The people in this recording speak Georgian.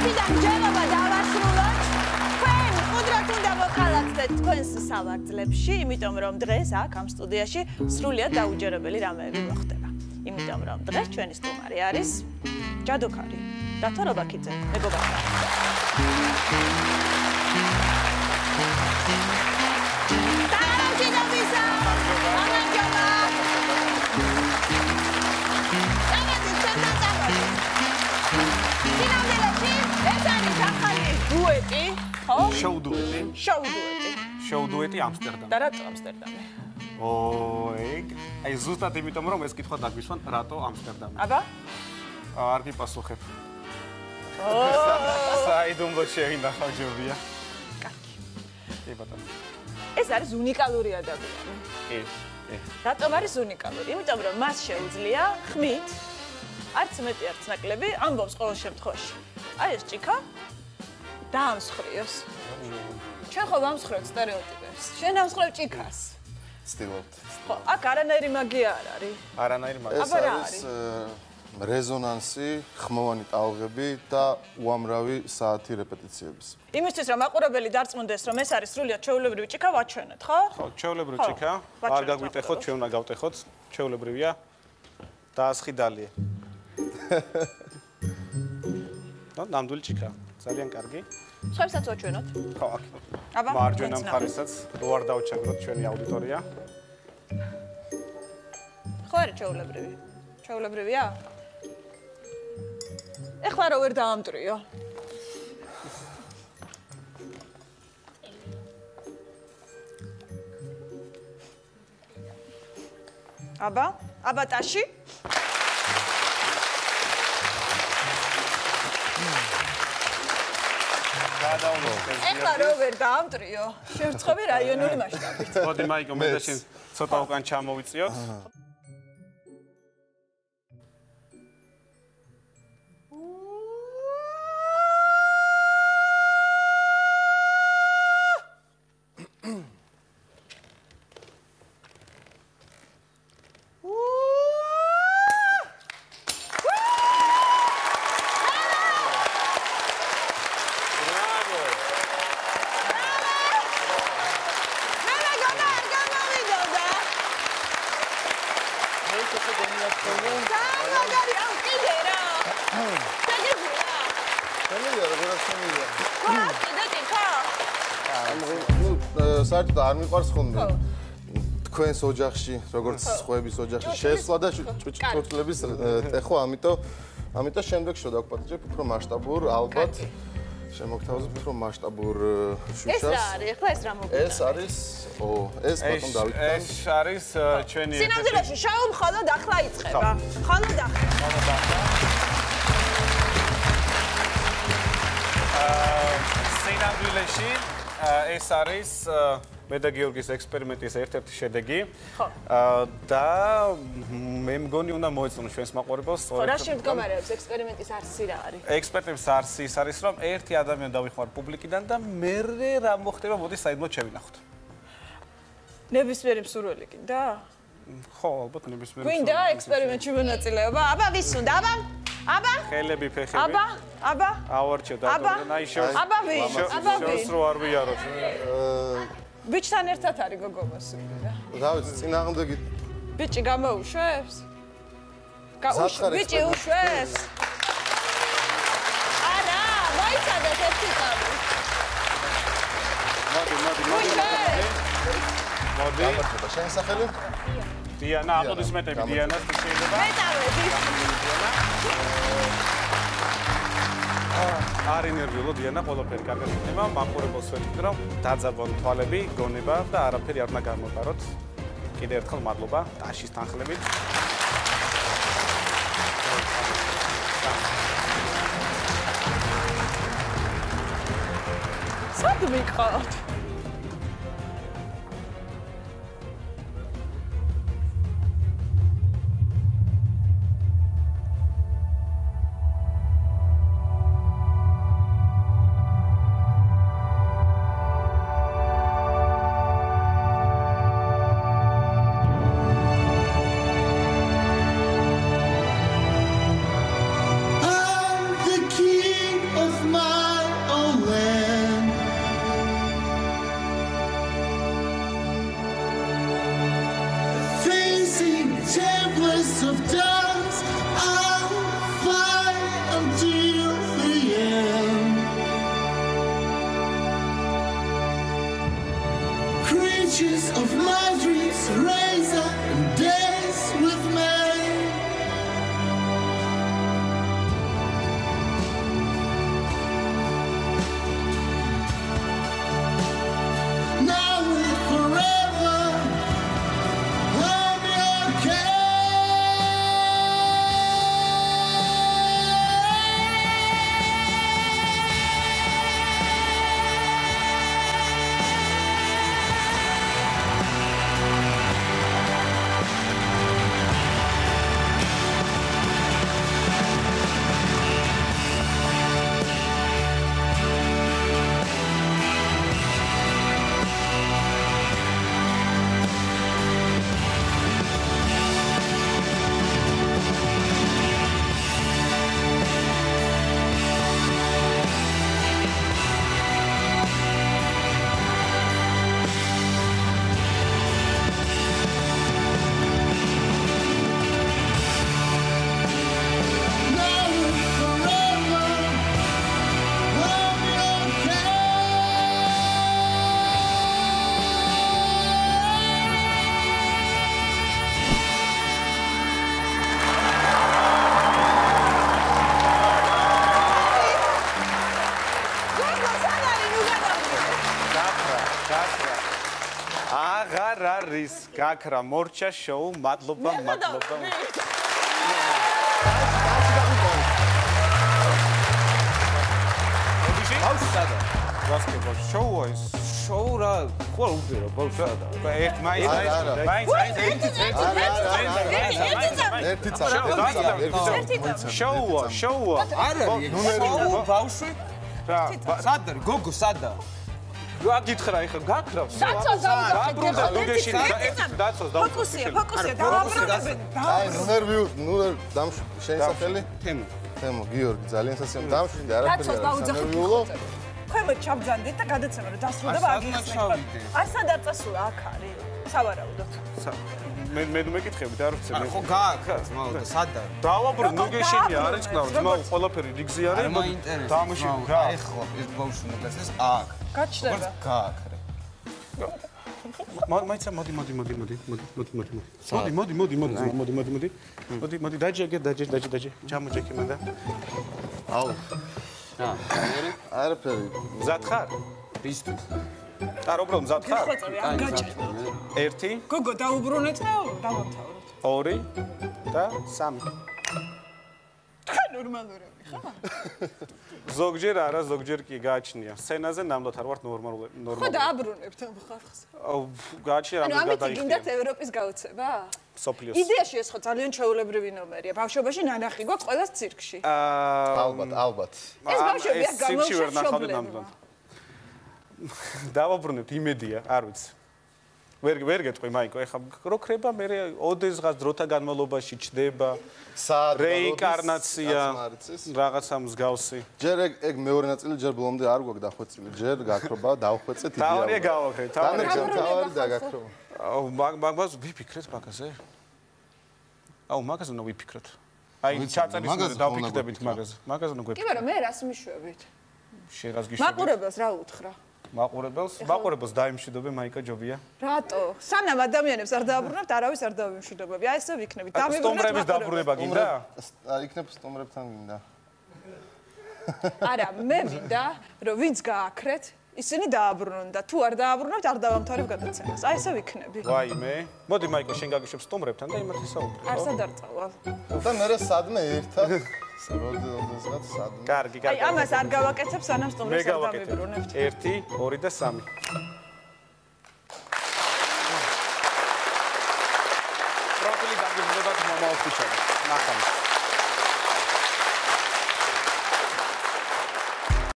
თქვენს სავარძლებში, იმიტომ რომ დღეს აქ ამ სტუდიაში სრულიად დაუჯერებელი რამეები მოხდება. იმიტომ რომ დღეს ჩვენი სტუმარი არის ჯადოქარი რატო რობაქიძე, მეგობარია. შოუდუეტი ამსტერდამი. და რატო ამსტერდამი? აი ზუსტად იმიტომ რომ ეს კითხვა დაგვისვან რატო ამსტერდამი. აბა? არ გიპასუხებ. საიდუმლო შევინახავ ჯობია. კარგი. კი ბატონო. ეს არის უნიკალური ადამიანი. კი. რატომ არის უნიკალური? იმიტომ რომ მას შეუძლია ხმით არც მეტი არც ნაკლები ამბობს ყოველ შემთხვევაში. აი ეს ჭიქა დაამსხვრიოს. ჩვენ ხო ვამსხვრევთ სტერეოტიპებს. შენ ამსხვრევ ჭიქას. ვცდილობთ. ხო, აქ არანაირი მაგია არ არის. არანაირი მაგია. ეს არის რეზონანსი, ხმოვანი ტალღები და უამრავი საათი რეპეტიციების. იმისთვის რომ მაყურებელი დარწმუნდეს რომ ეს არის სრულიად ჩვეულებრივი ჭიქა ვაჩვენოთ, ხო? ხო, ჩვეულებრივი ჭიქა. არ გაგვიტეხოთ, ჩვენ უნდა გავტეხოთ. ჩვეულებრივია. დაასხიდალია. ნამდვილი ჭიქა. ძალიან კარგი. სხვებსაც ვაჩვენოთ. ხო, აქ. აბა, მარჯვენა მხარესაც რო არ დავჩაგროთ ჩვენი აუდიტორია. ხო არის ჩვეულებრივი. ჩვეულებრივია? ეხლა რო ვერ დაამტრიო. აბა, აბატაში? ეხლა რო ვერ დაამტრიო, შევწყობი რაიონული მასშტაბით. მოდი მაიკო, მე და შენ ცოტა უკან ჩამოვიწიოთ. საერთოდ არ მიყვარს ხოლმე თქვენს ოჯახში, როგორც სხვების ოჯახში შესვლა და ჭურჭლების ტეხვა, ამიტომ შემდეგ შევ დაგპატიჟებ უფრო მასშტაბურ, ალბათ შემოგთავაზებ უფრო მასშტაბურ შუშას. ეს რა არის? ეხლა ეს რა მოგიწევს? ეს არის, ეს ბატონ დავითთან. ეს არის ჩვენი სინამდვილეში შოუ მხოლოდ ახლა იწყება. მხოლოდ ახლა. სინამდვილეში ეს არის მე და გიორგის ექსპერიმენტის ერთ-ერთი შედეგი. ხო. და მე მგონი უნდა მოეწონოს ჩვენს მაყურებელს. ხო, რა შემდგომარეობს ექსპერიმენტის არსი რა არის? ექსპერტების არსი ის არის, რომ ერთი ადამიანი დავიხმარ პუბლიკიდან და მერე რა მოხდება, მოდი საიდუმლოდ შევინახოთ. ნებისმიერი მსურველი კიდა? ხო, ალბათ ნებისმიერი. გვინდა ექსპერიმენტში მონაწილეობა? აბა, ვის უნდა? აბა? აბა? ხელები, ფეხები. აბა? აბა? ავარჩევ და ნაიშოს. აბა ვინ? აბა ვინ? შოს რო არ ვიაროთ. ბიჭთან ერთად არის გოგო მოსული რა. რა ვიცი, წინააღმდეგი ბიჭი გამოუშვებს? ბიჭი უშვებს? არა, მოიცადეთ ერთი წამი. მოდი. გამარჯობა, შენი სახელი? დიანა, აპლოდისმენტები დიანას შეიძლება. მე წავედი. არ ინერვიულო დიანა, ყველაფერი კარგად იქნება. მაყურებელს ვეთქვი, რომ დაძაბონ თვალები, გონება და არაფერი არ უნდა გამოდაროთ. კიდევ ერთხელ მადლობა ტაშის თანხლებით. სად მიყავთ? I'm the king of my razor and dance with me. Now and forever, I'm your king. აღარ არის გაქრა მორჩა შოუ მადლობა ბასკეტბოლ შოუა ის შოუ რა ყოველ უბრალო ბოლსადა ერთ მაინც შოუა არა ბავშვი რა სადა გოგო სადა რა გითხრა ეხლა გაქრა დაბრუნდა ნუგეში დაცოს ფოკუსია დააბრუნებენ აი ნუ დამშვი შენი სახელი თემო გიორგი ძალიან სასიამოვნო დამშვი და არაფერი დაუძახო ქვემოთ ჩაბძანდით და გადაცემა რომ დასრულდება აგიხსნით აი სად არ წასულა აქ არის სავარაუდოდ მე მეკითხები და არ ვცემ ხო გააქრა ძმაო და სადა დავაბრუნ ნუგეშინი არის კნაო ძმაო ყველაფერი რიგზი არის არ მაინტერესებს დამში რა ეხლა ეს ბავშვი მოგეცეს აქ გაჩნდება გააქრე მაიცა მოდი დაჯე ჩამოჭექი მანდა აუ რა არაფერი მზად ხარ ისთვის არ უბრალოდ მზად ხარ ხოწები არ გაჭირდა 1 გოგო დაუბრუნეთ და დავამთავროთ 2 და 3 თქვენ ნორმალურები ხარ ზოგჯერ არა ზოგჯერ კი გააჩნია სცენაზე ნამდვილად არ ვარ ნორმალური ხო დააბრუნებთ ამ ხარხს გააჩნია ანუ რამე ამით გადაიხდია გინდათ ევროპის გაოცება სოფლიოს იდეაში ეს ხო ძალიან ჩვეულებრივი ნომერია ბავშვობაში ნანახი გვაქვს ყველას ცირკში ალბათ ეს ბავშვები აქ სიმში ვერ ნახავდი გამოუშვებლებია ნამდვილად დავაბრუნებთ იმედია არ ვიცი ვერ გეტყვი მაიკო ეხლა რო ქრება მე ოდესღაც დროთა განმავლობაში ჩდება რეინკარნაცია რაღაცა მსგავსი ჯერ ეგ მეორე ნაწილი ჯერ ბლომდე არ გვაქვს დახვეწილი ჯერ გაქრობა დავხვეწეთ იდეა თავარია გავაქრე თავარი და გაქრობა აუ მაგას ვიფიქრეთ მაგაზე აუ მაგაზე უნდა ვიფიქროთ აი ჩაწერის მე დავფიქრდებით მაგაზე უნდა კი მაგრამ მე რას მიშვებით შეგას გიშვები მაყურებელს რა უთხრა მაყურებელს დაიმშვიდობე მაიკა ჯობია რატო სანამ ადამიანებს არ დააბრუნებთ არავის არ დავიმშვიდობები აი ესე ვიქნებით სტომრების დაბრუნება გინდა იქნებ სტომრებთან გინდა არა მე მინდა რომ ვინც გააქრეთ ისინი დააბრუნონ და თუ არ დააბრუნებთ არ დავამთავრებ გადაცემას აი ესე ვიქნები ვაიმე მოდი მაიკო შენ გაგიშვებ სტომრებთან და იმათ ისაუბრე არსად არ წავალ და მე სადმე ერთად ოდესღაც სადმე კარგი აი ამას არ გავაკეთებ სანამ სტომრებს არ მე დავიბრუნებთ 1 2 და 3 პროფილი დაგიბრუნებათ მომავალ ქუჩაზე ნახავთ